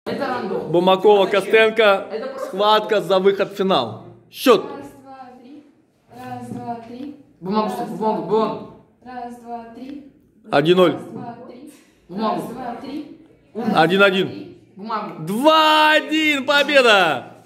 Это рандом. Бумакова, Костенко. Схватка за выход в финал. Счет. Раз, два, три. Раз, два, три. Бумагу, бумагу. Раз, два, три. 1-0. Раз, два, три. Бумагу. Раз, два, три. 1-1. Бумагу. 2-1. Победа.